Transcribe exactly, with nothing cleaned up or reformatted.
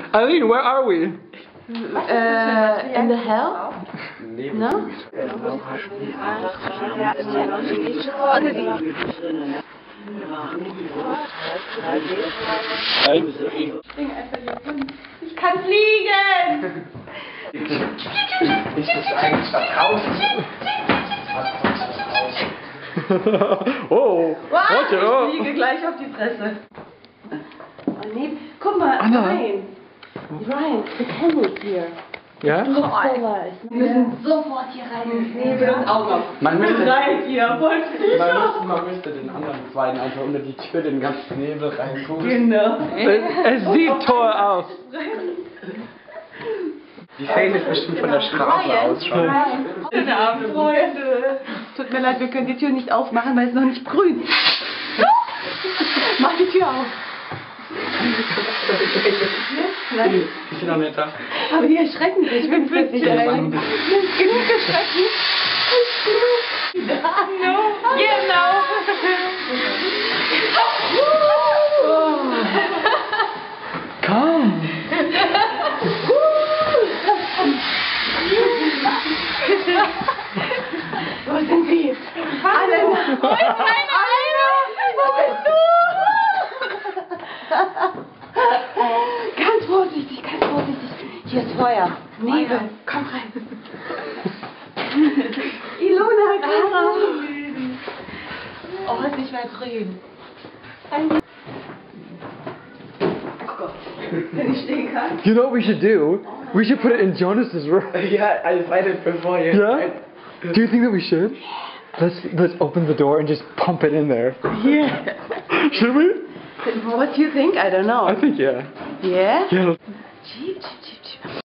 Eileen, where are we? Uh, in the hell? No? Ich kann fliegen! Ist das eigentlich da draußen? Oh, Wow, warte, oh. ich fliege gleich auf die Fresse. Oh, nee. Guck mal, Anna. Ryan. Ryan, the Candy hier. Ja? Wir müssen sofort hier rein ins Nebel und auch noch. Man müsste, Seid ihr, wollt ihr man, doch? müsste, man müsste den anderen beiden einfach unter die Tür den ganzen Nebel reingucken. Genau. Es, es sieht toll aus. Die sehen jetzt bestimmt von der Straße aus schon. Guten Abend, Freunde. Tut mir leid, wir können die Tür nicht aufmachen, weil es noch nicht grün ist. Mach die Tür auf. Nein. Die sind noch nicht da. Aber die erschrecken sich, wenn plötzlich Ja, einer Mann. genug erschrecken. Genug. No. Genau. Komm. Wo sind sie? Alle. Wo ist meine Eine? Wo bist du? Ganz vorsichtig, ganz vorsichtig. Hier ist Feuer. Nebel. Komm rein. Ilona, Clara. Oh, ist nicht mehr grün. Oh Gott. Wenn ich stehen kann. You know what we should do? We should put it in Jonas's room. Ja, I read it before you. Yeah? Do you think that we should? Let's let's open the door and just pump it in there. Yeah. Should we? What do you think? I don't know. I think yeah. Yeah? Yeah. Cheep, cheep, cheep, cheep.